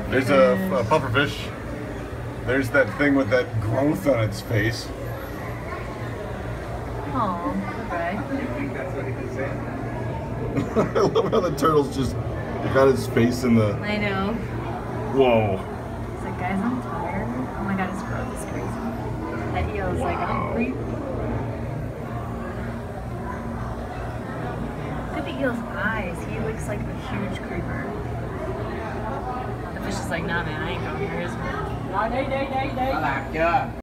There's a pufferfish. There's that thing with that growth on its face. Oh, okay. You think that's what he was saying? I love how the turtle's just got his face in the... I know. Whoa. He's like, guys, I'm tired. Oh my god, his growth is crazy. That eel's like, I'm free. Look at the eel's eyes. He looks like a huge creeper. The fish is like, nah man, I ain't going here. Nó lạc chưa?